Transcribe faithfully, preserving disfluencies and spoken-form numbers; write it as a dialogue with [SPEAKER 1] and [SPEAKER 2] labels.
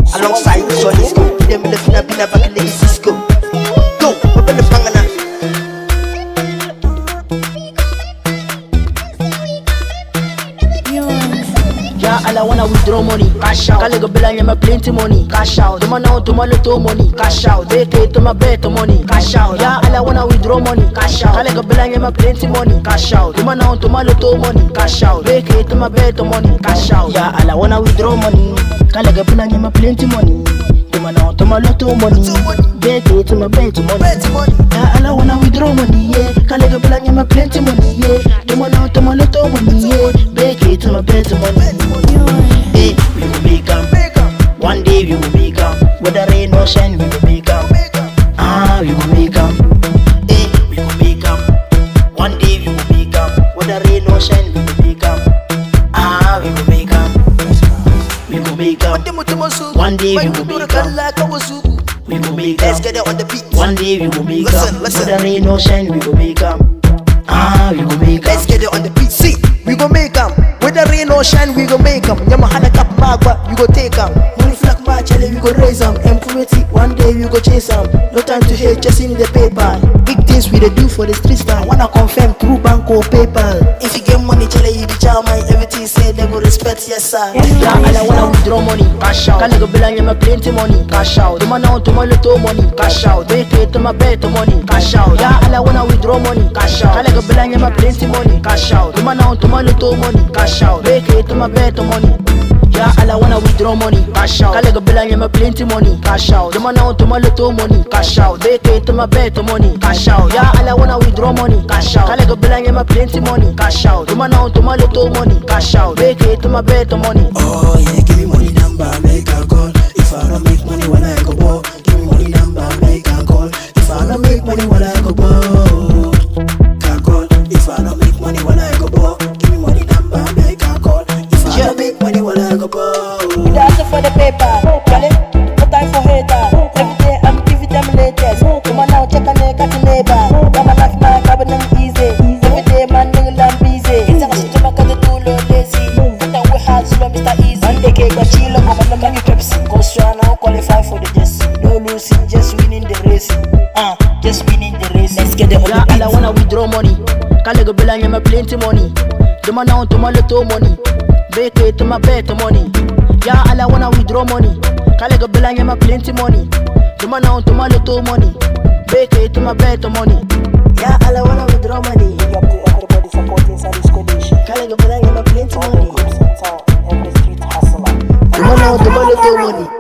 [SPEAKER 1] alongside SOLISCO. Them left na bina back in the Cisco. Go, open the pangana.
[SPEAKER 2] Yeah, all I wanna withdraw money, cash out. Kalega belanya me plenty money, cash out. Tuma now to my little money, cash out. Vacate to my better money, cash out. Yeah, all I wanna withdraw money, cash out. Kalega belanya me plenty money, cash out. Tuma now to my little money, cash out. Vacate to my better money, cash out. Yeah, all I wanna withdraw money, kalega belanya me plenty money. Tuma now to my little money, vacate to my better money. Yeah, all I wanna withdraw money, yeah. Kalega belanya me plenty money, yeah. Tuma now to my little money, yeah. Vacate to my better money. Hey, we will make them. One day we will make them. Whether rain or shine, we will make them. Ah, we will make them. Hey, we will make them. One day we will make them. Whether rain or shine, we will make them. Ah, we will make them. We will make them. One day we will make them. We will make them.
[SPEAKER 1] Let's get it on the beat.
[SPEAKER 2] One day we will make
[SPEAKER 1] Listen,
[SPEAKER 2] them.
[SPEAKER 1] listen.
[SPEAKER 2] Whether rain or shine, we will make them. Ah, we will make them.
[SPEAKER 1] Let's get it on the beat. See, we gon' make them. Whether rain or shine, we gon' make them. Yama hana kap magwa, you go take them. Money flag match, we go raise them. Impurity, one day we go chase them. No time to hate, just in the paper. Big things we dey do for the streets now. Wanna confirm through bank or PayPal. If you get money, chale you the charman. Everything say they go respect, yes sir.
[SPEAKER 2] Yeah, all I wanna withdraw money, cash out. Kalega belanya me plenty money, cash out. Tuma now to my little money, cash out. Vacate to my better money, cash out. Yeah, all I wanna withdraw money, cash out. Kalega belanya me plenty money, cash out. Tuma now to my little money, cash out. Vacate to my better money. Yeah, all I wanna withdraw money, cash out. Kalega belanya me plenty money, cash out. Tuma now to my little money, cash out. Vacate to my better money, cash out. Yeah, all I wanna withdraw money, cash out. Kalega belanya me plenty money, cash out. Tuma now to my little money, cash out. Vacate to my better money.
[SPEAKER 3] Oh yeah, give me money number, make a call. If I don't make money when I go ball, give me money number, make a call. If I don't make money when I go ball, can call. If I don't make money when I go ball, give me money number, make a call. If I don't make money when I go ball.
[SPEAKER 4] We dance for the paper, Charlie. No time for haters. Every day I'm giving them latest. Come on now, check on the cat neighbor. Come on, life now, cabin easy. Every day man, nigga, I'm busy. It's a shit to make a do low lazy. But then we had slow, Mister Easy. And they cake, but chill, come on, let me Pepsi. Go strong now, qualify for the Jesse. No losing, just winning the race. Ah, uh, just winning the race. Let's get it on
[SPEAKER 2] Yeah,
[SPEAKER 4] the
[SPEAKER 2] all I wanna withdraw money. Kalega belanya me plenty money. Tuma now to my little money. Vacate to my better money. Yeah, all I wanna withdraw money. Kalega belanya me plenty money. Tuma now to my little money. Vacate to my better money.
[SPEAKER 1] Yeah, all I wanna withdraw money.
[SPEAKER 4] big up to everybody supporting SOLISCO Cash.
[SPEAKER 1] Kalega belanya me plenty
[SPEAKER 4] All the
[SPEAKER 1] money.
[SPEAKER 4] groups in town, every street hustler.
[SPEAKER 1] Tuma now to my little money.